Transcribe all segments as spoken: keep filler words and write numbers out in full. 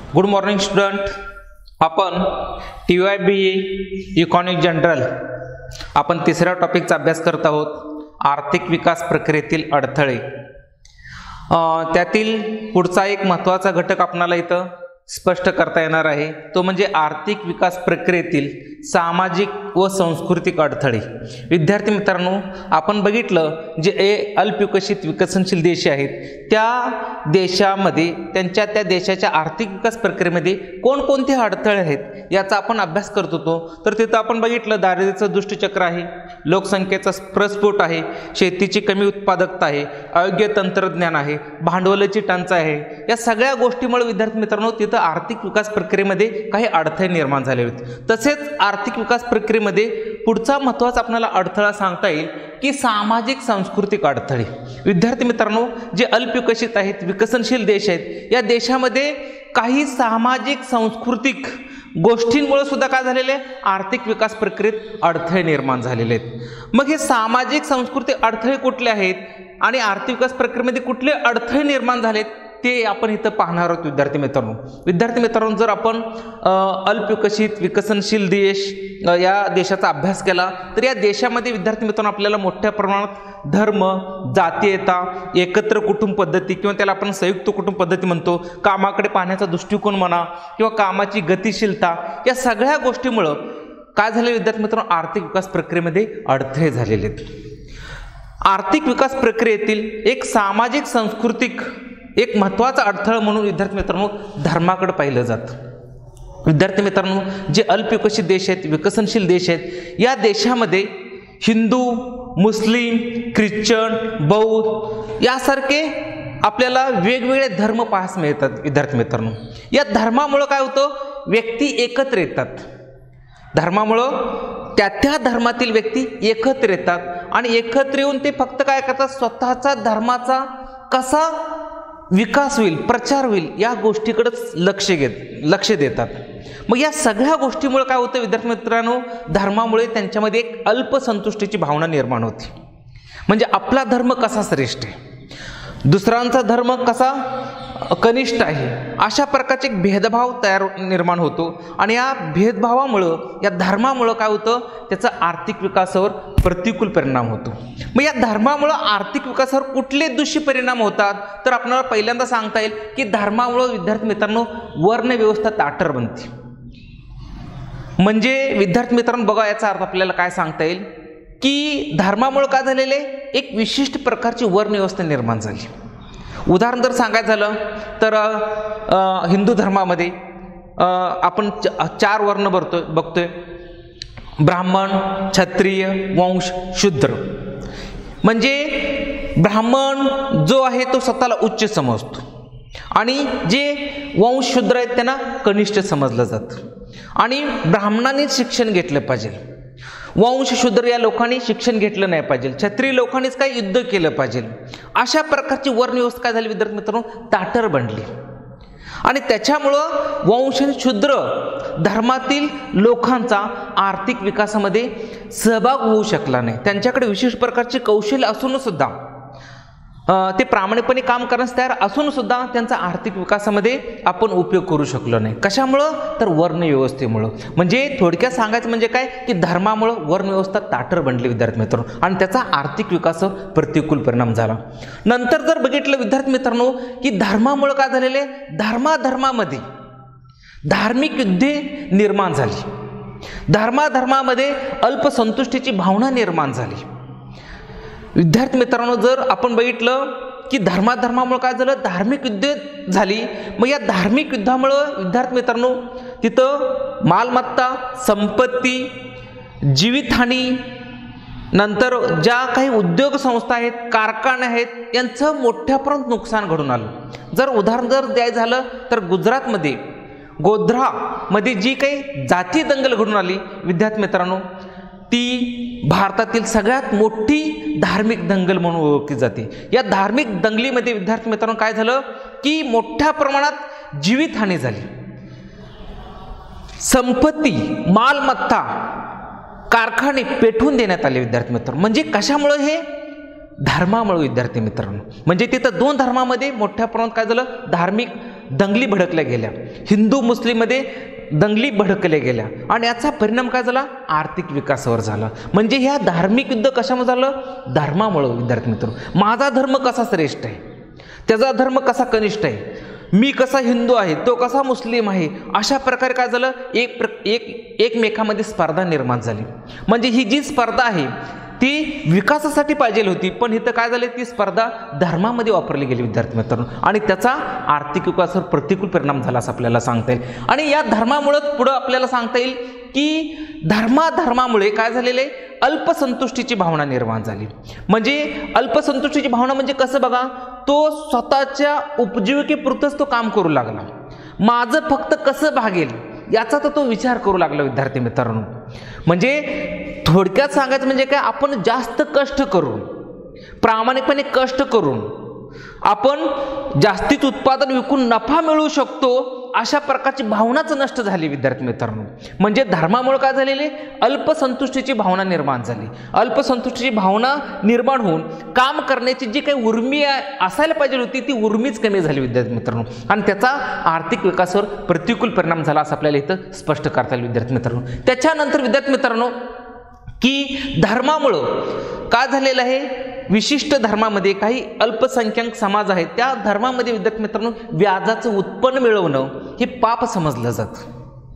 Good morning student. आपण T Y B economic general आपण तिसऱ्या टॉपिकचा अभ्यास करत आहोत, आर्थिक विकास प्रक्रियेतील अडथळे. त्यातील पुढचा एक महत्त्वाचा घटक आपल्याला इथं स्पष्ट करता येणार आहे, तो म्हणजे आर्थिक विकास प्रक्रियेतील सामाजिक व सांस्कृतिक अडथळे. विद्यार्थी मित्रांनो, आपण बघितलं जे ए अल्पविकसित विकसनशील देश आहेत त्या देशामध्ये त्यांच्या त्या देशाच्या आर्थिक विकास प्रक्रियेमध्ये कोणकोणते अडथळे आहेत याचा आपण अभ्यास करत होतो. तर तिथं आपण बघितलं दारिद्र्याचं दुष्टचक्र आहे, लोकसंख्येचा प्रस्फोट आहे, शेतीची कमी उत्पादकता आहे, अयोग्य तंत्रज्ञान आहे, भांडवलाची टंचाई आहे. या सगळ्या गोष्टीमुळे विद्यार्थी मित्रांनो तिथं आर्थिक विकास प्रक्रियेमध्ये काही अडथळे निर्माण झाले आहेत. तसेच आर्थिक विकास प्रक्रियेमध्ये पुढचा महत्त्वाचा आपल्याला अडथळा सांगता येईल की सामाजिक सांस्कृतिक अडथळे. विद्यार्थी मित्रांनो, जे अल्पविकसित आहेत विकसनशील देश आहेत या देशामध्ये काही सामाजिक सांस्कृतिक गोष्टींमुळे सुद्धा काय झालेले आर्थिक विकास प्रक्रियेत अडथळे निर्माण झालेले आहेत. मग हे सामाजिक सांस्कृतिक अडथळे कुठले आहेत आणि आर्थिक विकास प्रक्रियेमध्ये कुठले अडथळे निर्माण झालेत ते आपण इथं पाहणार आहोत. विद्यार्थी मित्रांनो विद्यार्थी मित्रांनो जर आपण अल्पविकसित विकसनशील देश या देशाचा अभ्यास केला तर या देशामध्ये विद्यार्थी मित्रांनो आपल्याला मोठ्या प्रमाणात धर्म, जातीयता, एकत्र कुटुंब पद्धती किंवा त्याला आपण संयुक्त कुटुंब पद्धती म्हणतो, कामाकडे पाहण्याचा दृष्टिकोन म्हणा किंवा कामाची गतिशीलता, या सगळ्या गोष्टीमुळं काय झाले विद्यार्थी मित्रांनो आर्थिक विकास प्रक्रियेमध्ये अडथळे झालेले आहेत. आर्थिक विकास प्रक्रियेतील एक सामाजिक सांस्कृतिक एक महत्त्वाचा अडथळा म्हणून विद्यार्थी मित्रांनो धर्माकडे पाहिलं जातं. विद्यार्थी मित्रांनो, जे अल्पविकसित देश आहेत विकसनशील देश आहेत या देशामध्ये हिंदू, मुस्लिम, ख्रिश्चन, बौद्ध यासारखे आपल्याला वेगवेगळे धर्म पाहायला मिळतात. विद्यार्थी मित्रांनो, या धर्मामुळं काय होतं, व्यक्ती एकत्र येतात. धर्मामुळं त्या त्या धर्मातील व्यक्ती एकत्र येतात आणि एकत्र येऊन ते फक्त काय करतात, स्वतःचा धर्माचा कसा विकास होईल, प्रचार होईल या गोष्टीकडेच लक्ष घेत लक्ष देतात. मग या सगळ्या गोष्टीमुळे काय होतं विद्यार्थी मित्रांनो, धर्मामुळे त्यांच्यामध्ये एक अल्पसंतुष्टीची भावना निर्माण होते. म्हणजे आपला धर्म कसा श्रेष्ठ आहे, दुसऱ्यांचा धर्म कसा कनिष्ठ आहे, अशा प्रकारचे एक भेदभाव तयार निर्माण होतो. आणि या भेदभावामुळं या धर्मामुळं काय होतं, त्याचा आर्थिक विकासावर प्रतिकूल परिणाम होतो. मग या धर्मामुळं आर्थिक विकासावर कुठले दुष्परिणाम होतात तर आपल्याला पहिल्यांदा सांगता येईल की धर्मामुळं विद्यार्थी मित्रांनो वर्ण व्यवस्था ताठर बनते. म्हणजे विद्यार्थी मित्रांनो बघा, याचा अर्थ आपल्याला काय सांगता येईल की धर्मामुळं काय झालेले एक विशिष्ट प्रकारची वर्ण व्यवस्था निर्माण झाली. उदाहरण जर सांगायचं झालं तर हिंदू धर्मामध्ये आपण चार वर्ण बघतोय बघतोय ब्राह्मण, क्षत्रिय, वंश, शूद्र. म्हणजे ब्राह्मण जो आहे तो स्वतःला उच्च समजतो आणि जे वंश शूद्र आहेत त्यांना कनिष्ठ समजलं जातं. आणि ब्राह्मणांनी शिक्षण घेतलं पाहिजे, वंश शूद्र या लोकांनी शिक्षण घेतलं नाही पाहिजे, क्षत्रिय लोकांनीच काही युद्ध केलं पाहिजे. अशा प्रकारची वर्णव्यवस्था काय झाली विद्यार्थी मित्रांनो ताठर बनली. आणि त्याच्यामुळं वंश शूद्र धर्मातील लोकांचा आर्थिक विकासामध्ये सहभाग होऊ शकला नाही. त्यांच्याकडे विशेष प्रकारचे कौशल्य असून सुद्धा ते प्रामाणिकपणे काम करण्यास तयार असून सुद्धा त्यांचा आर्थिक विकासामध्ये आपण उपयोग करू शकलो नाही. कशामुळं तर वर्ण व्यवस्थेमुळं. म्हणजे थोडक्यात सांगायचं म्हणजे काय की धर्मामुळं वर्ण व्यवस्था ताठर बनली विद्यार्थी मित्रांनो आणि त्याचा आर्थिक विकासावर प्रतिकूल परिणाम झाला. नंतर जर बघितलं विद्यार्थी मित्रांनो की धर्मामुळं काय झालेले धर्माधर्मामध्ये धार्मिक युद्धे निर्माण झाली, धर्माधर्मामध्ये अल्पसंतुष्टीची भावना निर्माण झाली. विद्यार्थी मित्रांनो जर आपण बघितलं की धर्माधर्मामुळे काय झालं धार्मिक युद्ध झाली. मग या धार्मिक युद्धामुळं विद्यार्थी मित्रांनो तिथं मालमत्ता, संपत्ती, जीवितहानी, नंतर ज्या काही उद्योग संस्था आहेत, कारखाने आहेत यांचं मोठ्या प्रमाणात नुकसान घडून आलं. जर उदाहरण जर द्यायचं झालं तर गुजरातमध्ये गोध्रामध्ये जी काही जाती दंगल घडून आली विद्यार्थी मित्रांनो ती भारतातील सगळ्यात मोठी धार्मिक दंगल म्हणून ओळखली जाते. या धार्मिक दंगलीमध्ये विद्यार्थी मित्रांनो काय झालं की मोठ्या प्रमाणात जीवितहानी झाली, संपत्ती, मालमत्ता, कारखाने पेटवून देण्यात आले विद्यार्थी मित्रांनो. म्हणजे कशामुळे हे धर्मामुळे विद्यार्थी मित्रांनो. म्हणजे तिथं दोन धर्मामध्ये मोठ्या प्रमाणात काय झालं धार्मिक दंगली भडकल्या गेल्या, हिंदू मुस्लिममध्ये दंगली भडकल्या गेल्या आणि याचा परिणाम काय झाला? आर्थिक विकासावर झाला. म्हणजे ह्या धार्मिक युद्ध कशामुळे झालं? धर्मामुळे. विद्यार्थी मित्र, माझा धर्म कसा श्रेष्ठ आहे, त्याचा धर्म कसा कनिष्ठ आहे, मी कसा हिंदू आहे, तो कसा मुस्लिम आहे, अशा प्रकारे काय झालं? एक प्र एक एकमेकामध्ये स्पर्धा निर्माण झाली. म्हणजे ही जी स्पर्धा आहे ती विकासासाठी पाहिजे होती, पण इथं काय झालं? ती स्पर्धा धर्मामध्ये वापरली गेली विद्यार्थी मित्रांनो, आणि त्याचा आर्थिक विकासावर प्रतिकूल परिणाम झाला असं आपल्याला सांगता येईल. आणि या धर्मामुळे पुढं आपल्याला सांगता येईल की धर्माधर्मामुळे काय झालेलं आहे? अल्पसंतुष्टीची भावना निर्माण झाली. म्हणजे अल्पसंतुष्टीची भावना म्हणजे कसं बघा, तो स्वतःच्या उपजीविकेपुरतंच तो काम करू लागला, माझं फक्त कसं भागेल याचा तर तो विचार करू लागला विद्यार्थी मित्रांनो. म्हणजे थोडक्यात सांगायचं म्हणजे काय, आपण जास्त कष्ट करून, प्रामाणिकपणे कष्ट करून आपण जास्तीत उत्पादन विकून नफा मिळवू शकतो, अशा प्रकारची भावनाच नष्ट झाली विद्यार्थी मित्रांनो. म्हणजे धर्मामुळे काय झालेली? अल्पसंतुष्टीची भावना निर्माण झाली. अल्पसंतुष्टीची भावना निर्माण होऊन काम करण्याची जी काही उर्मी असायला पाहिजे होती ती उर्मीच कमी झाली विद्यार्थी मित्रांनो, आणि त्याचा आर्थिक विकासावर प्रतिकूल परिणाम झाला असं आपल्याला इथं स्पष्ट करता येईल विद्यार्थी मित्रांनो. त्याच्यानंतर विद्यार्थी मित्रांनो की धर्मामुळं काय झालेलं आहे, विशिष्ट धर्मामध्ये काही अल्पसंख्याक समाज आहेत, त्या धर्मामध्ये विद्यार्थी मित्रांनो व्याजाचं उत्पन्न मिळवणं हे पाप समजलं जातं.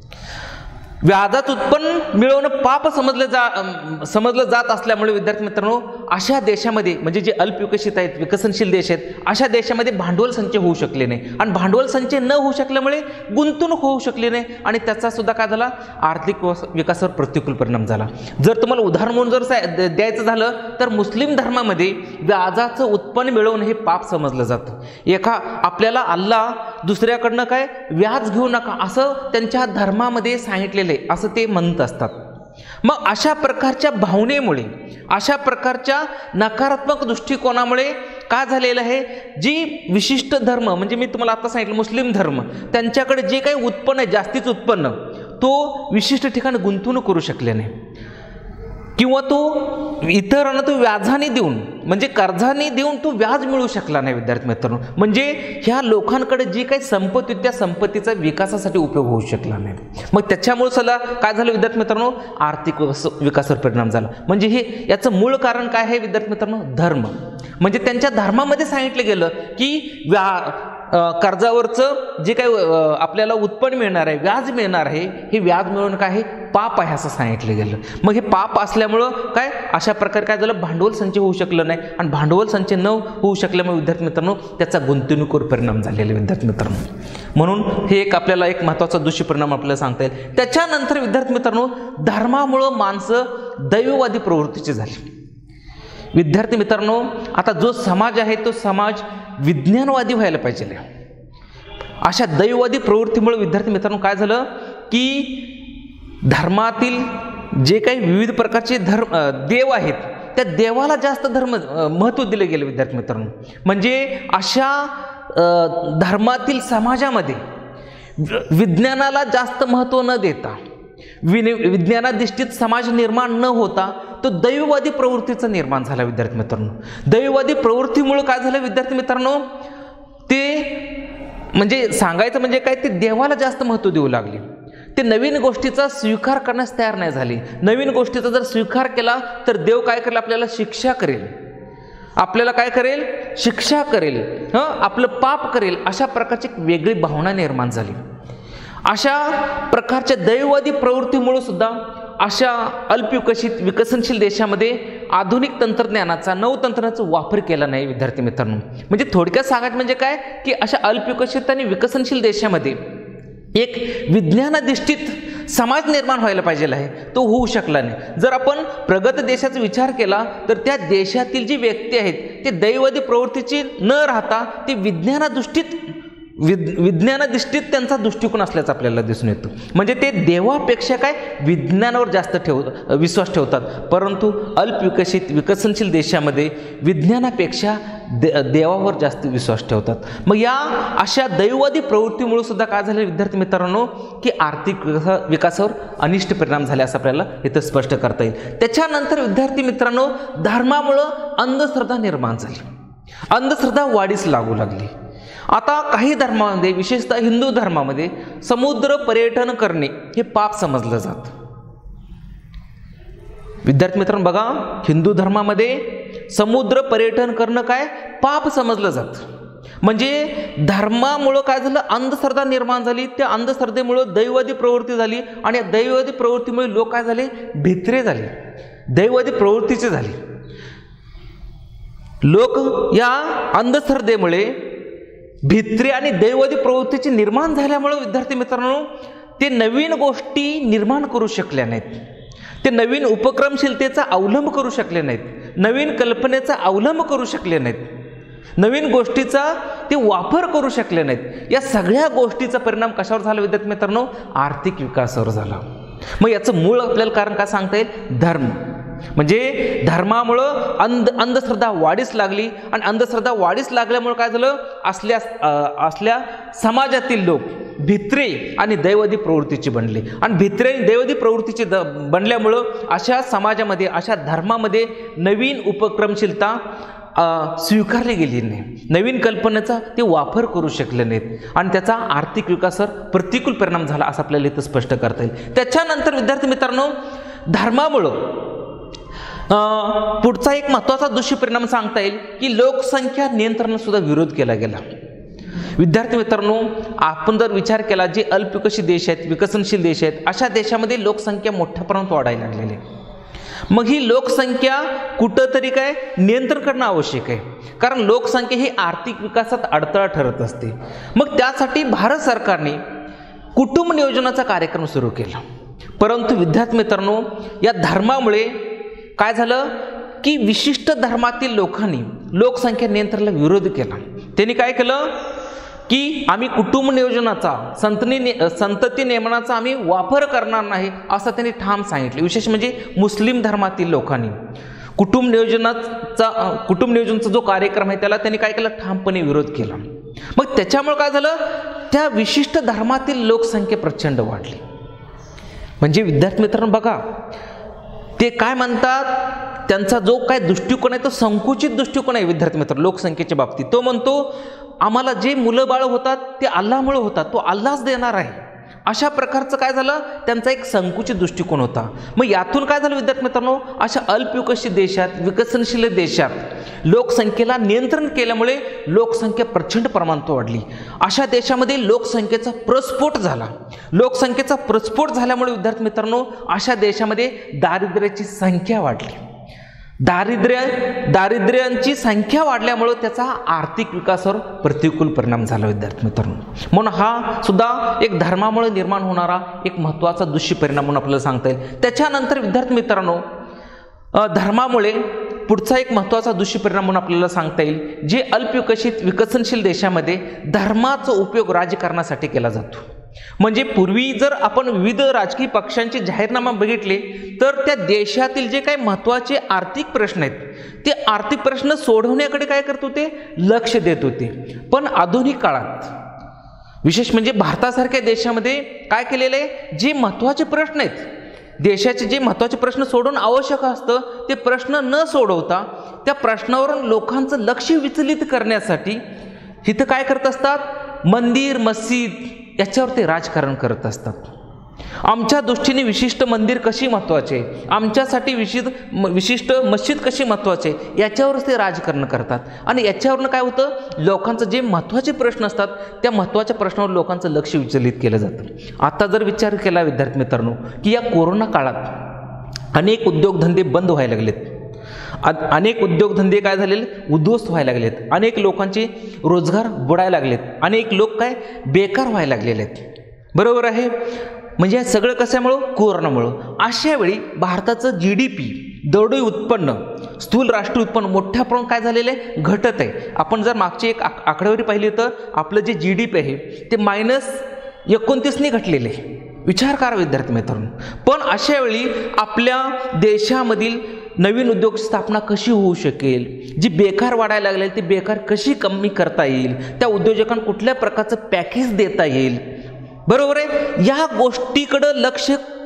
व्याजाचं उत्पन्न मिळवणं पाप समजलं जा समजलं जात असल्यामुळे विद्यार्थी मित्रांनो अशा देशामध्ये, म्हणजे जे अल्पविकसित आहेत, विकसनशील देश आहेत, अशा देशामध्ये भांडवल संचय होऊ शकले नाही, आणि भांडवल संचय न होऊ शकल्यामुळे गुंतवणूक होऊ शकली नाही, आणि त्याचा सुद्धा काय झाला? आर्थिक विकासावर प्रतिकूल परिणाम झाला. जर तुम्हाला उदाहरण म्हणून जर द्यायचं झालं तर मुस्लिम धर्मामध्ये व्याजाचं उत्पन्न मिळवणं हे पाप समजलं जातं. एका आपल्याला अल्लाह दुसऱ्याकडनं काय व्याज घेऊ नका असं त्यांच्या धर्मामध्ये सांगितलेलं असं ते म्हणत असतात. मग अशा प्रकारच्या भावनेमुळे, अशा प्रकारच्या नकारात्मक दृष्टिकोनामुळे काय झालेलं आहे, जी विशिष्ट धर्म, म्हणजे मी तुम्हाला आता सांगितलं मुस्लिम धर्म, त्यांच्याकडे जे काही उत्पन्न आहे, जास्तीच उत्पन्न, तो विशिष्ट ठिकाणी गुंतवणूक करू शकले नाही, किंवा तो इतरांना तो व्याजाने देऊन, म्हणजे कर्जाने देऊन तो व्याज मिळू शकला नाही विद्यार्थी मित्रांनो. म्हणजे ह्या लोकांकडे जी काही संपत्ती, त्या संपत्तीचा विकासासाठी उपयोग होऊ शकला नाही. मग त्याच्यामुळे सला काय झालं विद्यार्थी मित्रांनो? आर्थिक विकासावर परिणाम झाला. म्हणजे हे याचं मूळ कारण काय आहे विद्यार्थी मित्रांनो? धर्म. म्हणजे त्यांच्या धर्मामध्ये सांगितलं गेलं की व्या कर्जावरचं जे काही आपल्याला उत्पन्न मिळणार आहे, व्याज मिळणार आहे, हे व्याज मिळवणं काय आहे? पाप आहे असं सांगितलं गेलं. मग हे पाप असल्यामुळं काय अशा प्रकारे काय झालं? भांडवल संचय होऊ शकलं नाही, आणि भांडवल संचय न होऊ शकल्यामुळे विद्यार्थी मित्रांनो त्याचा गुंतवणुकीवर परिणाम झालेला विद्यार्थी मित्रांनो. म्हणून हे एक आपल्याला एक महत्त्वाचा दुष्परिणाम आपल्याला सांगता येईल. त्याच्यानंतर विद्यार्थी मित्रांनो धर्मामुळं माणसं दैववादी प्रवृत्तीची झाली. विद्यार्थी मित्रांनो आता जो समाज आहे तो समाज विज्ञानवादी व्हायला पाहिजे. अशा दैववादी प्रवृत्तीमुळे विद्यार्थी मित्रांनो काय झालं की धर्मातील जे काही विविध प्रकारचे धर्म देव आहेत त्या देवाला जास्त धर्म महत्त्व दिले गेले विद्यार्थी मित्रांनो. म्हणजे अशा धर्मातील समाजामध्ये विज्ञानाला जास्त महत्त्व न देता, विज्ञानाधिष्ठित समाज निर्माण न होता तो दैववादी प्रवृत्तीचा निर्माण झाला विद्यार्थी मित्रांनो. दैववादी प्रवृत्तीमुळे काय झालं विद्यार्थी मित्रांनो? ते म्हणजे सांगायचं म्हणजे काय, ते देवाला जास्त महत्त्व देऊ लागले. ते नवीन गोष्टीचा स्वीकार करण्यास तयार नाही झाले. नवीन गोष्टीचा जर स्वीकार केला तर देव काय करेल? आपल्याला शिक्षा करेल. आपल्याला काय करेल? शिक्षा करेल. हं आपलं पाप करेल. अशा प्रकारची वेगळी भावना निर्माण झाली. अशा प्रकारच्या दैववादी प्रवृत्तीमुळे सुद्धा अशा अल्पविकसित विकसनशील देशामध्ये आधुनिक तंत्रज्ञानाचा, नवतंत्रज्ञानाचा वापर केला नाही विद्यार्थी मित्रांनो. म्हणजे थोडक्यात सांगायचं म्हणजे काय की अशा अल्पविकसित आणि विकसनशील देशामध्ये एक विज्ञानाधिष्ठित समाज निर्माण व्हायला पाहिजे आहे, तो होऊ शकला नाही. जर आपण प्रगत देशाचा विचार केला तर त्या देशातील जी व्यक्ती आहेत ते दैववादी प्रवृत्तीची न राहता ते विज्ञानाधिष्ठित विद विज्ञानाधिष्ठित त्यांचा दृष्टिकोन असल्याचं आपल्याला दिसून येतो. म्हणजे ते देवापेक्षा काय विज्ञानावर जास्त ठेव विश्वास ठेवतात. परंतु अल्पविकसित विकसनशील देशामध्ये विज्ञानापेक्षा दे देवावर जास्त विश्वास ठेवतात. मग या अशा दैववादी प्रवृत्तीमुळे सुद्धा काय झाले विद्यार्थी मित्रांनो की आर्थिक विकासावर अनिष्ट परिणाम झाले असं आपल्याला इथं स्पष्ट करता येईल. त्याच्यानंतर विद्यार्थी मित्रांनो धर्मामुळं अंधश्रद्धा निर्माण झाली. अंधश्रद्धा वाढीस लागू लागली. आता काही धर्मामध्ये, विशेषतः हिंदू धर्मामध्ये समुद्र पर्यटन करणे हे पाप समजलं जातं. विद्यार्थी मित्रांनो बघा, हिंदू धर्मामध्ये समुद्र पर्यटन करणं काय पाप समजलं जातं. म्हणजे धर्मामुळं काय झालं, अंधश्रद्धा निर्माण झाली. त्या अंधश्रद्धेमुळं दैववादी प्रवृत्ती झाली आणि या दैववादी प्रवृत्तीमुळे लोक काय झाले, भित्रे झाले, दैववादी प्रवृत्तीचे झाले. लोक या अंधश्रद्धेमुळे भित्रे आणि दैववादी प्रवृत्तीचे निर्माण झाल्यामुळे विद्यार्थी मित्रांनो ते नवीन गोष्टी निर्माण करू शकल्या नाहीत. ते नवीन उपक्रमशीलतेचा अवलंब करू शकले नाहीत, नवीन कल्पनेचा अवलंब करू शकले नाहीत, नवीन गोष्टीचा ते वापर करू शकले नाहीत. या सगळ्या गोष्टीचा परिणाम कशावर झाला विद्यार्थी मित्रांनो, आर्थिक विकासावर झाला. मग याचं मूळ आपल्याला कारण काय सांगता येईल, धर्म. म्हणजे धर्मामुळं अंध अंधश्रद्धा वाढीस लागली आणि अंधश्रद्धा वाढीस लागल्यामुळे काय झालं, असल्या असल्या समाजातील लोक भित्रे आणि दैववादी प्रवृत्तीचे बनले आणि भित्रे आणि दैववादी प्रवृत्तीचे द बनल्यामुळं अशा समाजामध्ये, अशा धर्मामध्ये नवीन उपक्रमशीलता स्वीकारली गेली नाही, नवीन कल्पनेचा ते वापर करू शकले नाहीत आणि त्याचा आर्थिक विकासावर प्रतिकूल परिणाम झाला असं आपल्याला इथं स्पष्ट करता येईल. त्याच्यानंतर विद्यार्थी मित्रांनो धर्मामुळं पुढचा एक महत्त्वाचा दुष्परिणाम सांगता येईल की लोकसंख्या नियंत्रणाला सुद्धा विरोध केला गेला. विद्यार्थी मित्रांनो आपण जर विचार केला, जे अल्पविकसित देश आहेत, विकसनशील देश आहेत, अशा देशामध्ये लोकसंख्या मोठ्या प्रमाणात वाढायला लागलेली आहे. मग ही लोकसंख्या कुठंतरी काय नियंत्रण करणं आवश्यक आहे, कारण लोकसंख्या ही आर्थिक विकासात अडथळा ठरत असते. मग त्यासाठी भारत सरकारने कुटुंब नियोजनाचा कार्यक्रम सुरू केला. परंतु विद्यार्थी मित्रांनो या धर्मामुळे काय झालं की विशिष्ट धर्मातील लोकांनी लोकसंख्या नियंत्रणाला विरोध केला. त्यांनी काय केलं की आम्ही कुटुंब नियोजनाचा, संतनी संतती नियमनाचा आम्ही वापर करणार नाही असं त्यांनी ठाम सांगितले. विशेष म्हणजे मुस्लिम धर्मातील लोकांनी कुटुंब नियोजनाचा कुटुंब नियोजनाचा जो कार्यक्रम आहे त्याला त्यांनी काय केलं, ठामपणे विरोध केला. मग त्याच्यामुळे काय झालं, त्या विशिष्ट धर्मातील लोकसंख्या प्रचंड वाढली. म्हणजे विद्यार्थी मित्रांनो बघा, ते काय म्हणतात, त्यांचा जो काय दृष्टिकोन आहे तो संकुचित दृष्टिकोन आहे विद्यार्थी मित्र लोकसंख्येच्या बाबतीत. तो म्हणतो आम्हाला जे मुलं बाळ होतात ते अल्लाहमुळे होतात, तो अल्लाहच देणार आहे, अशा प्रकारचं काय झालं त्यांचा एक संकुचित दृष्टिकोन होता. मग यातून काय झालं विद्यार्थी मित्रांनो, अशा अल्पविकसित देशात, विकसनशील देशात लोकसंख्येला नियंत्रण केल्यामुळे लोकसंख्या प्रचंड प्रमाणात वाढली. अशा देशामध्ये लोकसंख्येचा प्रस्फोट झाला. लोकसंख्येचा प्रस्फोट झाल्यामुळे विद्यार्थी मित्रांनो अशा देशामध्ये दारिद्र्याची संख्या वाढली. दारिद्र्य दारिद्र्यांची संख्या वाढल्यामुळे त्याचा आर्थिक विकासावर प्रतिकूल परिणाम झाला विद्यार्थी मित्रांनो. म्हणून हा सुद्धा एक धर्मामुळे निर्माण होणारा एक महत्त्वाचा दुष्परिणाम म्हणून आपल्याला सांगता येईल. त्याच्यानंतर विद्यार्थी मित्रांनो धर्मामुळे पुढचा एक महत्त्वाचा दुष्परिणाम म्हणून आपल्याला सांगता येईल, जे अल्पविकसित विकसनशील देशामध्ये धर्माचा उपयोग राजकारणासाठी केला जातो. म्हणजे पूर्वी जर आपण विविध राजकीय पक्षांचे जाहीरनामा बघितले तर त्या देशातील जे काही महत्त्वाचे आर्थिक प्रश्न आहेत ते आर्थिक प्रश्न सोडवण्याकडे काय करत होते, लक्ष देत होते. पण आधुनिक काळात विशेष म्हणजे भारतासारख्या देशामध्ये काय केलेलं आहे, जे महत्त्वाचे प्रश्न आहेत, देशाचे जे महत्त्वाचे प्रश्न सोडवणं आवश्यक असतं ते प्रश्न न सोडवता त्या प्रश्नावरून लोकांचं लक्ष विचलित करण्यासाठी इथं काय करत असतात, मंदिर मस्जिद याच्यावर ते राजकारण करत असतात. आमच्या दृष्टीने विशिष्ट मंदिर कशी महत्त्वाचे आहे, आमच्यासाठी विशिष्ट विशिष्ट मस्जिद कशी महत्त्वाचे आहे याच्यावरच ते राजकारण करतात. आणि याच्यावरनं काय होतं, लोकांचं जे महत्त्वाचे प्रश्न असतात त्या महत्त्वाच्या प्रश्नावर लोकांचं लक्ष विचलित केलं जातं. आता जर विचार केला विद्यार्थी मित्रांनो की या कोरोना काळात अनेक उद्योगधंदे बंद व्हायला लागलेत, अनेक उद्योगधंदे काय झालेले उद्ध्वस्त व्हायला लागलेत, अनेक लोकांचे रोजगार बुडायला लागलेत, अनेक लोक काय बेकार व्हायला लागलेले आहेत, बरोबर आहे. म्हणजे हे सगळं कशामुळं, कोरोनामुळं. अशा वेळी भारताचं जी डी पी दरडोई उत्पन्न, स्थूल राष्ट्रीय उत्पन्न मोठ्या प्रमाणात काय झालेलं आहे, घटत आहे. आपण जर मागची एक आक आकडेवारी पाहिली तर आपलं जे जी डी पी आहे ते मायनस एकोणतीसने घटलेलं आहे. विचार करा विद्यार्थी मित्रांनो. पण अशा वेळी आपल्या देशामधील नवीन उद्योग स्थापना कशी होऊ शकेल, जी बेकार वाढायला लागले ते बेकार कशी कमी करता येईल, त्या उद्योजकांना कुठल्या प्रकारचं पॅकेज देता येईल, बरोबर आहे. या गोष्टीकडं लक्ष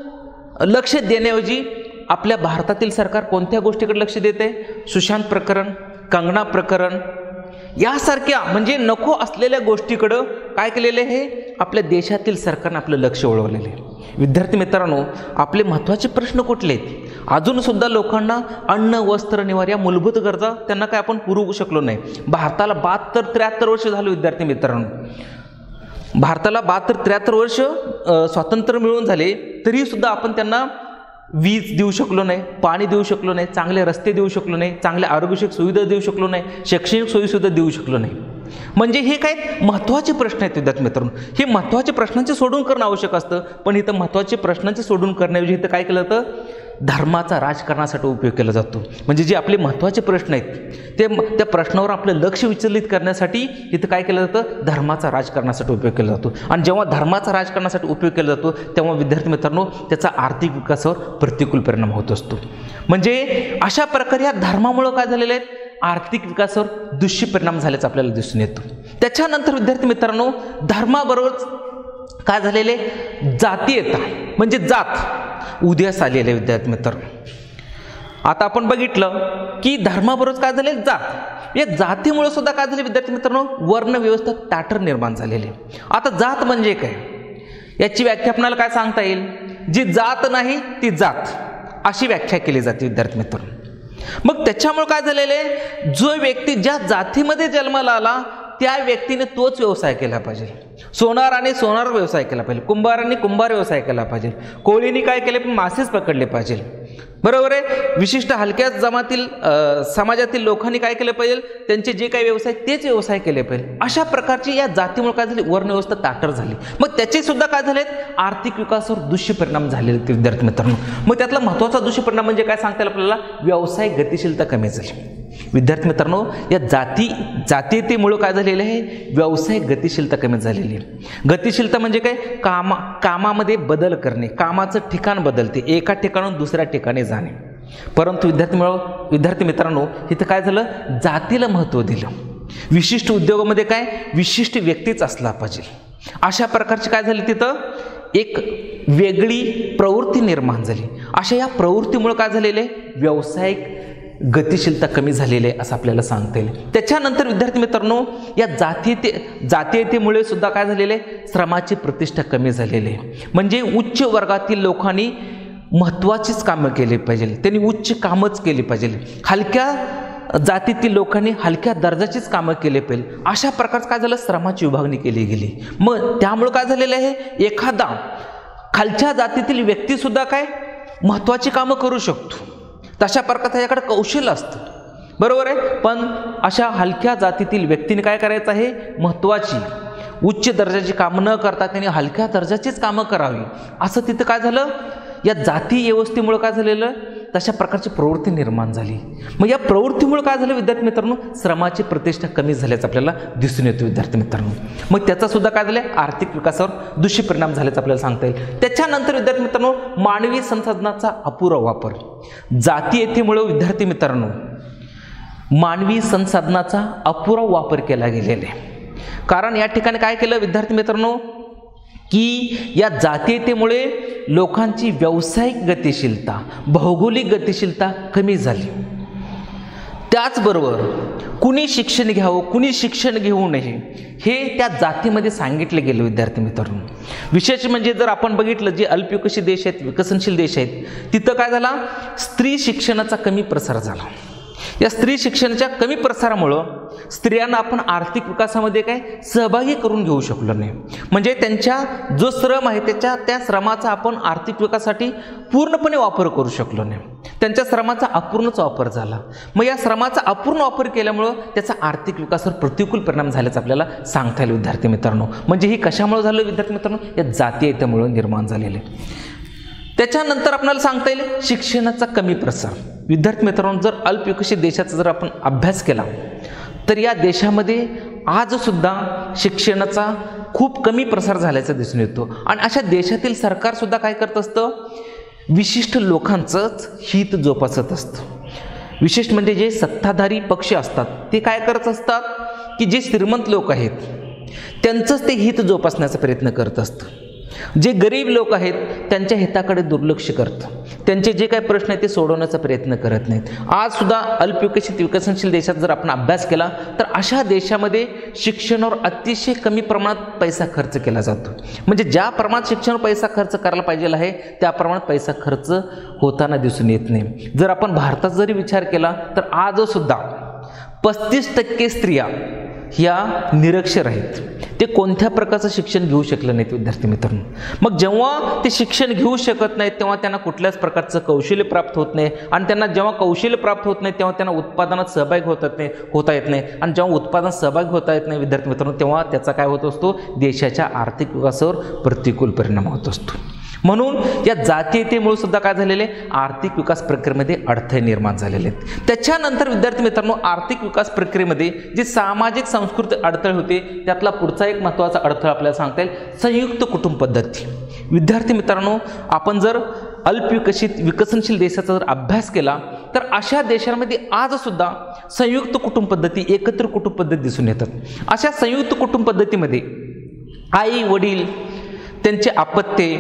लक्ष देण्याऐवजी आपल्या भारतातील सरकार कोणत्या गोष्टीकडे लक्ष देते, सुशांत प्रकरण, कंगना प्रकरण यासारख्या म्हणजे नको असलेल्या गोष्टीकडं काय केलेलं आहे, आपल्या देशातील सरकारने आपलं लक्ष वळवलेलं आहे. विद्यार्थी मित्रांनो, आपले महत्त्वाचे प्रश्न कुठले आहेत? अजूनसुद्धा लोकांना अन्न, वस्त्र, निवारा या मूलभूत गरजा त्यांना काय आपण पुरवू शकलो नाही. भारताला बहात्तर त्र्याहत्तर वर्ष झालं विद्यार्थी मित्रांनो, भारताला बहात्तर त्र्याहत्तर वर्ष स्वातंत्र्य मिळून झाले, तरीसुद्धा आपण त्यांना वीज देऊ शकलो नाही, पाणी देऊ शकलो नाही, चांगले रस्ते देऊ शकलो नाही, चांगल्या आरोग्यविषयक सुविधा देऊ शकलो नाही, शैक्षणिक सोयीसुद्धा देऊ शकलो नाही. म्हणजे हे काय महत्त्वाचे प्रश्न आहेत विद्यार्थी मित्रांनो. हे महत्त्वाचे प्रश्नांचे सोडून करणं आवश्यक असतं, पण इथं महत्त्वाचे प्रश्नांचे सोडून करण्याऐवजी इथं काय केलं जातं, धर्माचा राजकारणासाठी उपयोग केला जातो. म्हणजे जे आपले महत्त्वाचे प्रश्न आहेत ते त्या प्रश्नावर आपलं लक्ष विचलित करण्यासाठी इथं काय केलं जातं, धर्माचा राजकारणासाठी उपयोग केला जातो. आणि जेव्हा धर्माचा राजकारणासाठी उपयोग केला जातो तेव्हा विद्यार्थी मित्रांनो त्याचा आर्थिक विकासावर प्रतिकूल परिणाम होत असतो. म्हणजे अशा प्रकारे या धर्मामुळं काय झालेलं आहे, आर्थिक विकासावर दुष्परिणाम झाल्याचं आपल्याला दिसून येतो. त्याच्यानंतर विद्यार्थी मित्रांनो, धर्माबरोबर काय झालेले, जातीयता म्हणजे जात उदयास आलेले विद्यार्थी मित्रांनो. आता आपण बघितलं की धर्माबरोबर काय झाले, जात. या जातीमुळे सुद्धा काय झाले विद्यार्थी मित्रांनो, वर्ण व्यवस्था पॅटर्न निर्माण झालेले. आता जात म्हणजे काय, याची व्याख्या आपल्याला काय सांगता येईल, जी जात नाही ती जात अशी व्याख्या केली जाते विद्यार्थी मित्रांनो. मग त्याच्यामुळे काय झालेले, जो व्यक्ती ज्या जातीमध्ये जन्माला आला त्या व्यक्तीने तोच व्यवसाय केला पाहिजे. सोनाराने सोनार व्यवसाय केला पाहिजे, कुंभारांनी कुंभार व्यवसाय केला पाहिजे, कोळीने काय केले, मासेच पकडले पाहिजे. बरोबर आहे. विशिष्ट हलक्या जमातील समाजातील लोकांनी काय केलं पाहिजे, त्यांचे जे काही व्यवसाय तेच व्यवसाय केले पाहिजे. अशा प्रकारची या जातीमुळे काय झाली, वर्णव्यवस्था ताटर झाली. मग त्याचे सुद्धा काय झालेत, आर्थिक विकासावर दुष्परिणाम झालेले विद्यार्थी मित्रांनो. मग त्यातला महत्त्वाचा दुष्परिणाम म्हणजे काय सांगता येईल आपल्याला, व्यावसायिक गतिशीलता कमी झाली. विद्यार्थी मित्रांनो, या जाती जातीयतेमुळे काय झालेलं आहे, व्यावसायिक गतिशीलता कमी झालेली आहे. गतिशीलता म्हणजे काय, कामा कामामध्ये बदल करणे, कामाचं ठिकाण बदलते, एका ठिकाणाहून दुसऱ्या ठिकाणी जाणे. परंतु विद्यार्थी विद्यार्थी मित्रांनो, इथं काय झालं, जातीला महत्त्व दिलं. विशिष्ट उद्योगामध्ये काय, विशिष्ट व्यक्तीच असला पाहिजे. अशा प्रकारची काय झाली, तिथं एक वेगळी प्रवृत्ती निर्माण झाली. अशा या प्रवृत्तीमुळे काय झालेलं आहे, व्यावसायिक गतिशीलता कमी झालेली आहे असं आपल्याला सांगता येईल. त्याच्यानंतर विद्यार्थी मित्रांनो, या जातीयते जातीयतेमुळे सुद्धा काय झालेलं आहे, श्रमाची प्रतिष्ठा कमी झालेली आहे. म्हणजे उच्च वर्गातील लोकांनी महत्त्वाचीच कामं केली पाहिजे, त्यांनी उच्च कामच केली पाहिजे. हलक्या जातीतील लोकांनी हलक्या दर्जाचीच कामं केली पाहिजे. अशा प्रकारचं काय झालं, श्रमाची विभागणी केली गेली. मग त्यामुळे काय झालेलं आहे, एखादा खालच्या जातीतील व्यक्तीसुद्धा काय महत्त्वाची कामं करू शकतो. तशा प्रकारचं त्याच्याकडे कौशल्य असतं. बरोबर आहे. पण अशा हलक्या जातीतील व्यक्तीने काय करायचं आहे, महत्त्वाची उच्च दर्जाची कामं न करता त्यांनी हलक्या दर्जाचीच कामं करावी, असं तिथं काय झालं, या जाती व्यवस्थेमुळे काय झालेलं, तशा प्रकारची प्रवृत्ती निर्माण झाली. मग या प्रवृत्तीमुळे काय झालं विद्यार्थी मित्रांनो, श्रमाची प्रतिष्ठा कमी झाल्याचं आपल्याला दिसून येतो विद्यार्थी मित्रांनो. मग त्याचा सुद्धा काय झालं, आर्थिक विकासावर दुष्परिणाम झाल्याचं आपल्याला सांगता येईल. त्याच्यानंतर विद्यार्थी मित्रांनो, मानवी संसाधनाचा अपुरा वापर. जातीयतेमुळे विद्यार्थी मित्रांनो मानवी संसाधनाचा अपुरा वापर केला गेलेला आहे. कारण या ठिकाणी काय केलं विद्यार्थी मित्रांनो, की या जातीयतेमुळे लोकांची व्यावसायिक गतिशीलता, भौगोलिक गतिशीलता कमी झाली. त्याचबरोबर कुणी शिक्षण घ्यावं, कुणी शिक्षण घेऊ नये हे त्या जातीमध्ये सांगितले गेले विद्यार्थी मित्रांनो. विशेष म्हणजे जर आपण बघितलं, जे अल्पविकसित देश आहेत, विकसनशील देश आहेत, तिथं काय झाला, स्त्री शिक्षणाचा कमी प्रसार झाला. या स्त्री शिक्षणाच्या कमी प्रसारामुळं स्त्रियांना आपण आर्थिक विकासामध्ये काय सहभागी करून घेऊ शकलो नाही. म्हणजे त्यांच्या जो श्रम आहे त्याच्या त्या श्रमाचा आपण आर्थिक विकासासाठी पूर्णपणे वापर करू शकलो नाही. त्यांच्या श्रमाचा अपूर्णच वापर झाला. मग या श्रमाचा अपूर्ण वापर केल्यामुळं त्याचा आर्थिक विकासावर प्रतिकूल परिणाम झाल्याचं आपल्याला सांगता येईल विद्यार्थी मित्रांनो. म्हणजे ही कशामुळे झालं विद्यार्थी मित्रांनो, या जातीयतेमुळे निर्माण झालेले. त्याच्यानंतर आपल्याला सांगता येईल शिक्षणाचा कमी प्रसार. विद्यार्थी मित्रांनो, जर अल्पविकसित देशाचा जर आपण अभ्यास केला तर या देशामध्ये आजसुद्धा शिक्षणाचा खूप कमी प्रसार झाल्याचा दिसून येतो. आणि अशा देशातील सरकारसुद्धा काय करत असतं, विशिष्ट लोकांचंच हित जोपासत असतं. विशिष्ट म्हणजे जे सत्ताधारी पक्ष असतात ते काय करत असतात, की जे श्रीमंत लोक आहेत त्यांचंच ते हित जोपासण्याचा प्रयत्न करत असतं. जे गरीब लोक आहेत त्यांच्या हिताकडे दुर्लक्ष करतं. त्यांचे जे काही प्रश्न आहेत ते सोडवण्याचा प्रयत्न करत नाहीत. आज सुद्धा अल्पविकसित विकसनशील देशात जर आपण अभ्यास केला तर अशा देशामध्ये शिक्षणावर अतिशय कमी प्रमाणात पैसा खर्च केला जातो. म्हणजे ज्या प्रमाणात शिक्षणावर पैसा खर्च करायला पाहिजे आहे त्या प्रमाणात पैसा खर्च होताना दिसून येत नाही. जर आपण भारतात जरी विचार केला तर आज सुद्धा पस्तीस टक्के स्त्रिया ह्या निरक्षर आहेत. ते कोणत्या प्रकारचं शिक्षण घेऊ शकले नाहीत विद्यार्थी मित्रांनो. मग जेव्हा ते शिक्षण घेऊ शकत नाहीत तेव्हा त्यांना कुठल्याच प्रकारचं कौशल्य प्राप्त होत नाही आणि त्यांना जेव्हा कौशल्य प्राप्त होत नाही तेव्हा त्यांना उत्पादनात सहभागी होता येत नाही होता येत नाही आणि जेव्हा उत्पादनात सहभागी होता येत नाही विद्यार्थी मित्रांनो तेव्हा त्याचा काय होत असतो, देशाच्या आर्थिक विकासावर प्रतिकूल परिणाम होत असतो. म्हणून या जातीयतेमुळे सुद्धा काय झालेले, आर्थिक विकास प्रक्रियेमध्ये अडथळे निर्माण झालेले आहेत. त्याच्यानंतर विद्यार्थी मित्रांनो आर्थिक विकास प्रक्रियेमध्ये जे सामाजिक सांस्कृतिक अडथळे होते त्यातला पुढचा एक महत्त्वाचा अडथळा आपल्याला सांगता येईल संयुक्त कुटुंब पद्धती. विद्यार्थी मित्रांनो आपण जर अल्पविकसित विकसनशील देशाचा जर अभ्यास केला तर अशा देशांमध्ये आज सुद्धा संयुक्त कुटुंब पद्धती, एकत्र कुटुंब पद्धती दिसून येतात. अशा संयुक्त कुटुंब पद्धतीमध्ये आई वडील त्यांचे अपत्ये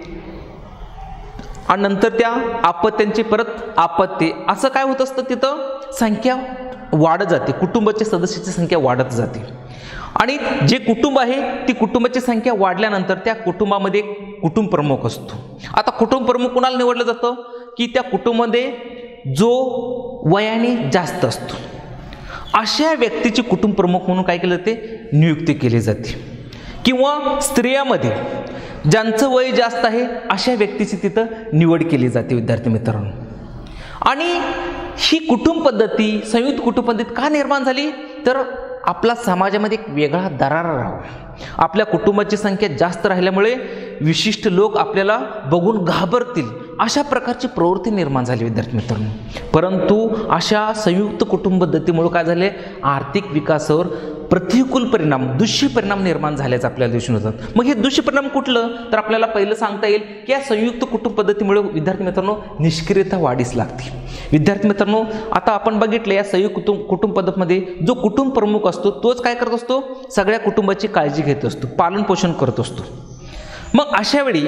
आणि नंतर त्या अपत्यांची परत अपत्ये असं काय होत असतं, तिथं संख्या वाढत जाते, कुटुंबाच्या सदस्याची संख्या वाढत जाते. आणि जे कुटुंब आहे ती कुटुंबाची संख्या वाढल्यानंतर त्या कुटुंबामध्ये एक कुटुंब प्रमुख असतो. आता कुटुंब प्रमुख कोणाला निवडलं जातं की त्या कुटुंबामध्ये जो वयाने जास्त असतो अशा व्यक्तीची कुटुंब प्रमुख म्हणून काय केलं जाते, नियुक्ती केली जाते. किंवा स्त्रियामध्ये ज्यांचं वय जास्त आहे अशा व्यक्तीची तिथं निवड केली जाते विद्यार्थी मित्रांनो. आणि ही कुटुंब पद्धती, संयुक्त कुटुंब पद्धती का निर्माण झाली तर आपला समाजामध्ये एक वेगळा दरारा राहावा. आपल्या कुटुंबाची संख्या जास्त राहिल्यामुळे विशिष्ट लोक आपल्याला बघून घाबरतील अशा प्रकारची प्रवृत्ती निर्माण झाली विद्यार्थी मित्रांनो. परंतु अशा संयुक्त कुटुंब पद्धतीमुळे काय झाले, आर्थिक विकासावर प्रतिकूल परिणाम, दुष्परिणाम निर्माण झाल्याचं आपल्याला दिसून येतात. मग हे दुष्परिणाम कुठलं तर आपल्याला पहिलं सांगता येईल की या संयुक्त कुटुंब पद्धतीमुळे विद्यार्थी मित्रांनो निष्क्रियता वाढीस लागते. विद्यार्थी मित्रांनो आता आपण बघितलं या संयुक्त कुटुंब कुटुंब पद्धतीमध्ये जो कुटुंब प्रमुख असतो तोच काय करत असतो, सगळ्या कुटुंबाची काळजी घेत असतो, पालन पोषण करत असतो. मग अशा वेळी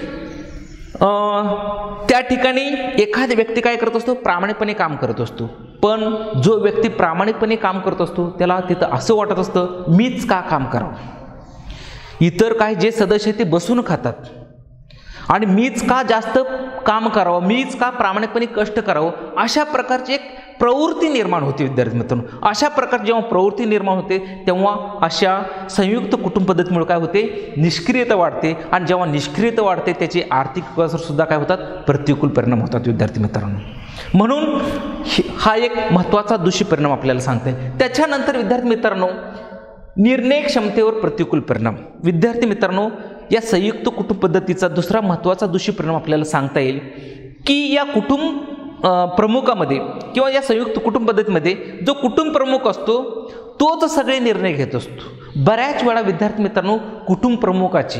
त्या ठिकाणी एखादा व्यक्ती काय करत असतो, प्रामाणिकपणे काम करत असतो. पण जो व्यक्ती प्रामाणिकपणे काम करत असतो त्याला तिथं असं वाटत असतं मीच का काम करावं, इतर काही जे सदस्य आहेत ते बसून खातात आणि मीच का जास्त काम करावं, मीच का प्रामाणिकपणे कष्ट करावं, अशा प्रकारची एक प्रवृत्ती निर्माण होते विद्यार्थी मित्रांनो. अशा प्रकारची जेव्हा प्रवृत्ती निर्माण होते तेव्हा अशा संयुक्त कुटुंब पद्धतीमुळे काय होते, निष्क्रियता वाढते आणि जेव्हा निष्क्रियता वाढते त्याचे आर्थिक विकासावर सुद्धा काय होतात, प्रतिकूल परिणाम होतात विद्यार्थी मित्रांनो. म्हणून हा एक महत्त्वाचा दुष्परिणाम आपल्याला सांगते. त्याच्यानंतर विद्यार्थी मित्रांनो निर्णय क्षमतेवर प्रतिकूल परिणाम. विद्यार्थी मित्रांनो या संयुक्त कुटुंब पद्धतीचा दुसरा महत्त्वाचा दुष्परिणाम आपल्याला सांगता येईल की या कुटुंब प्रमुखामध्ये किंवा या संयुक्त कुटुंब पद्धतीमध्ये जो कुटुंब प्रमुख असतो तोच सगळे निर्णय घेत असतो. बऱ्याच वेळा विद्यार्थी मित्रांनो कुटुंब प्रमुखाचे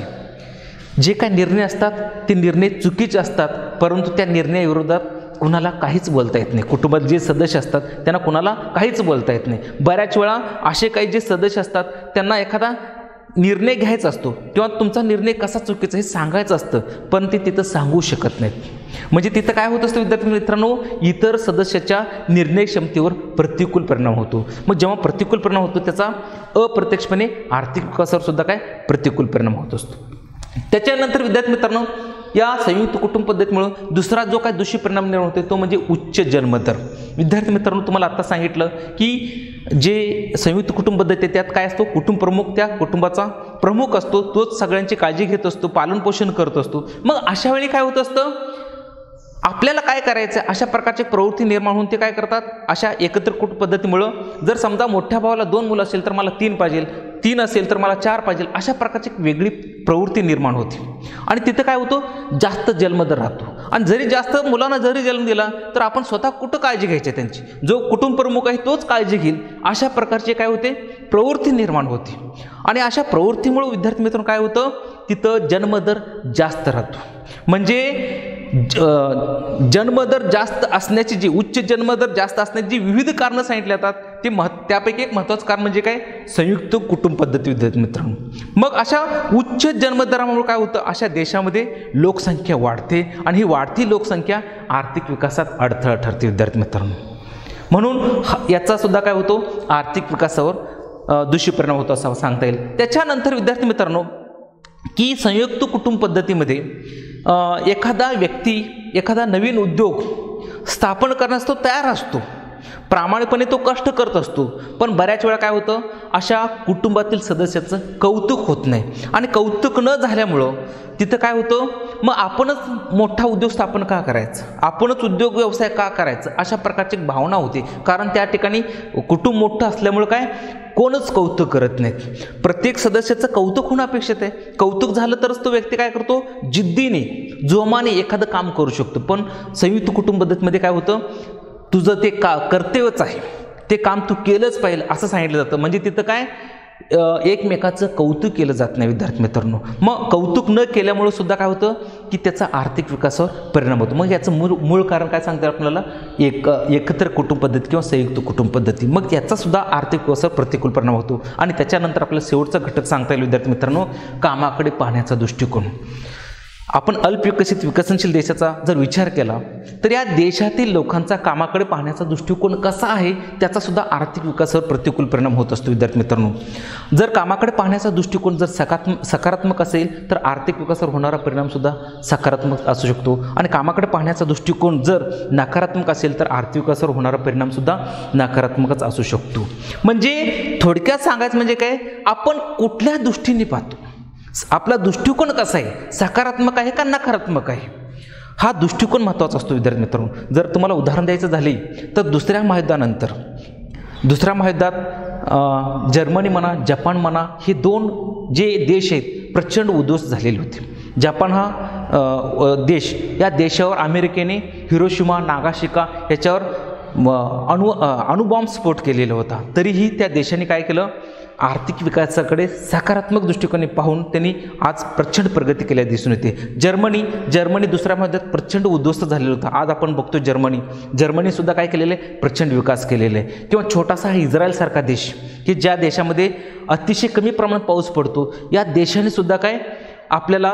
जे काही निर्णय असतात ते निर्णय चुकीचे असतात, परंतु त्या निर्णयाविरोधात कुणाला काहीच बोलता येत नाही. कुटुंबात जे सदस्य असतात त्यांना कुणाला काहीच बोलता येत नाही. बऱ्याच वेळा असे काही जे सदस्य असतात त्यांना एखादा निर्णय घ्यायचा असतो किंवा तुमचा निर्णय कसा चुकीचा हे सांगायचं असतं, पण ते तिथं सांगू शकत नाहीत. म्हणजे तिथं काय होत असतं विद्यार्थी मित्रांनो, इतर सदस्याच्या निर्णय क्षमतेवर प्रतिकूल परिणाम होतो. मग जेव्हा प्रतिकूल परिणाम होतो त्याचा अप्रत्यक्षपणे आर्थिक विकासावर सुद्धा काय प्रतिकूल परिणाम होत असतो. त्याच्यानंतर विद्यार्थी मित्रांनो या संयुक्त कुटुंब पद्धतीमुळे दुसरा जो काय दुष्परिणाम निर्माण होतो तो म्हणजे उच्च जन्मदर. विद्यार्थी मित्रांनो तुम्हाला आता सांगितलं की जे संयुक्त कुटुंब पद्धती त्यात काय असतो, कुटुंब प्रमुख त्या कुटुंबाचा प्रमुख असतो, तोच सगळ्यांची काळजी घेत असतो, पालन पोषण करत असतो. मग अशा वेळी काय होत असतं, आपल्याला काय करायचं अशा प्रकारची प्रवृत्ती निर्माण होऊन ते काय करतात, अशा एकत्र कुटुंब पद्धतीमुळं जर समजा मोठ्या भावाला दोन मुलं असेल तर मला तीन पाहिजे, तीन असेल तर मला चार पाहिजे, अशा प्रकारची वेगळी प्रवृत्ती निर्माण होते. आणि तिथं काय होतं, जास्त जन्मदर राहतो. आणि जरी जास्त मुलांना जरी जन्म दिला तर आपण स्वतः कुठं काळजी घ्यायची त्यांची, जो कुटुंब प्रमुख आहे तोच काळजी घेईल, अशा प्रकारचे काय होते प्रवृत्ती निर्माण होते. आणि अशा प्रवृत्तीमुळे विद्यार्थी मित्रांनो काय होतं, तिथं जन्मदर जास्त राहतो. म्हणजे जन्मदर जास्त असण्याची जी उच्च जन्मदर जास्त असण्याची जी विविध कारणं सांगितली जातात ते मह त्यापैकी एक महत्त्वाचं कारण म्हणजे काय, संयुक्त कुटुंब पद्धती विद्यार्थी मित्रांनो। मग अशा उच्च जन्मदरामुळे काय होतं, अशा देशामध्ये लोकसंख्या वाढते आणि ही वाढती लोकसंख्या आर्थिक विकासात अडथळा ठरते विद्यार्थी मित्रांनो। म्हणून याचा सुद्धा काय होतो, आर्थिक विकासावर दुष्परिणाम होतो असं सांगता येईल। त्याच्यानंतर विद्यार्थी मित्रांनो की संयुक्त कुटुंब पद्धतीमध्ये एखादा व्यक्ती एखादा नवीन उद्योग स्थापन करण्यास तो तयार असतो, प्रामाणिकपणे तो कष्ट करत असतो, पण बऱ्याच वेळा काय होतं, अशा कुटुंबातील सदस्याचं कौतुक होत नाही आणि कौतुक न झाल्यामुळं तिथं काय होतं, मग आपणच मोठा उद्योग स्थापन का करायचं, आपणच उद्योग व्यवसाय का करायचं, अशा प्रकारची भावना होती। कारण त्या ठिकाणी कुटुंब मोठं असल्यामुळं काय कोणच कौतुक करत नाहीत, प्रत्येक सदस्याचं कौतुक होणं अपेक्षित आहे। कौतुक झालं तरच तो व्यक्ती काय करतो, जिद्दीने जोमाने एखादं काम करू शकतो। पण संयुक्त कुटुंब पद्धतीमध्ये काय होतं, तुझं ते का कर्तव्यच आहे, ते काम तू केलंच पाहिजे असं सांगितलं जातं। म्हणजे तिथं काय एकमेकाचं कौतुक केलं जात नाही विद्यार्थी मित्रांनो। मग कौतुक न केल्यामुळे सुद्धा काय होतं की त्याचा आर्थिक विकासावर परिणाम होतो। मग याचं मूळ मूळ कारण काय सांगतात आपल्याला, एक एकत्र कुटुंब पद्धती किंवा संयुक्त कुटुंब पद्धती, मग याचा सुद्धा आर्थिक विकासावर प्रतिकूल परिणाम होतो। आणि त्याच्यानंतर आपल्याला शेवटचा घटक सांगता येईल विद्यार्थी मित्रांनो, कामाकडे पाहण्याचा दृष्टिकोन। आपण अल्पविकसित विकसनशील देशाचा जर विचार केला तर या देशातील लोकांचा कामाकडे पाहण्याचा दृष्टिकोन कसा आहे त्याचा सुद्धा आर्थिक विकासावर प्रतिकूल परिणाम होत असतो विद्यार्थी मित्रांनो। जर कामाकडे पाहण्याचा दृष्टिकोन जर सकारात्मक सकारात्मक असेल तर आर्थिक विकासावर होणारा परिणाम सुद्धा सकारात्मक असू शकतो, आणि कामाकडे पाहण्याचा दृष्टिकोन जर नकारात्मक असेल तर आर्थिक विकासावर होणारा परिणाम सुद्धा नकारात्मकच असू शकतो। म्हणजे थोडक्यात सांगायचं म्हणजे काय, आपण कुठल्या दृष्टीने पाहतो, आपला दृष्टिकोन कसा आहे, सकारात्मक आहे का नकारात्मक आहे, हा दृष्टिकोन महत्त्वाचा असतो विद्यार्थी मित्रांनो। जर तुम्हाला उदाहरण द्यायचं झाले तर दुसऱ्या महायुद्धानंतर दुसऱ्या महायुद्धात जर्मनी म्हणा जपान म्हणा हे दोन जे देश आहेत प्रचंड उद्ध्वस्त झालेले होते। जपान हा देश, या देशावर अमेरिकेने हिरोशिमा नागाशिका याच्यावर अणु अणुबॉम्ब स्फोट केलेला होता, तरीही त्या देशाने काय केलं, आर्थिक विकासाकडे सकारात्मक दृष्टिकोनाने पाहून त्यांनी आज प्रचंड प्रगती केल्या दिसून येते। जर्मनी जर्मनी दुसऱ्या महायुद्धात प्रचंड उद्ध्वस्त झालेलं होतं, आज आपण बघतो जर्मनी जर्मनी सुद्धा काय केलेलं आहे, प्रचंड विकास केलेला आहे। किंवा छोटासा हा इस्रायलसारखा देश की ज्या देशामध्ये अतिशय कमी प्रमाणात पाऊस पडतो, या देशाने सुद्धा काय आपल्याला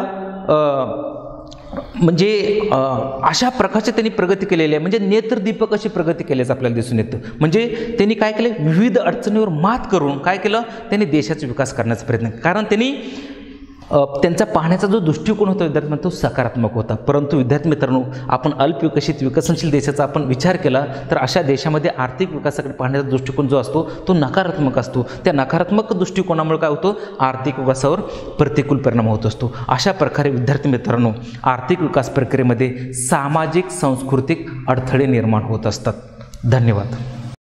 म्हणजे अशा प्रकारचे त्यांनी प्रगती केलेली आहे, म्हणजे नेत्रदीपक अशी प्रगती केल्याचं आपल्याला दिसून येतं। म्हणजे त्यांनी काय केलं, विविध अडचणीवर मात करून काय केलं, त्यांनी देशाचा विकास करण्याचा प्रयत्न केला, कारण त्यांनी त्यांचा पाहण्याचा जो दृष्टिकोन होता विद्यार्थी मित्रांनो तो सकारात्मक होता। परंतु विद्यार्थी मित्रांनो आपण अल्पविकसित विकसनशील देशाचा आपण विचार केला तर अशा देशामध्ये आर्थिक विकासाकडे पाहण्याचा दृष्टिकोन जो असतो तो नकारात्मक असतो। त्या नकारात्मक दृष्टिकोनामुळे काय होतं, आर्थिक विकासावर प्रतिकूल परिणाम होत असतो। अशा प्रकारे विद्यार्थी मित्रांनो आर्थिक विकास प्रक्रियेमध्ये सामाजिक सांस्कृतिक अडथळे निर्माण होत असतात। धन्यवाद।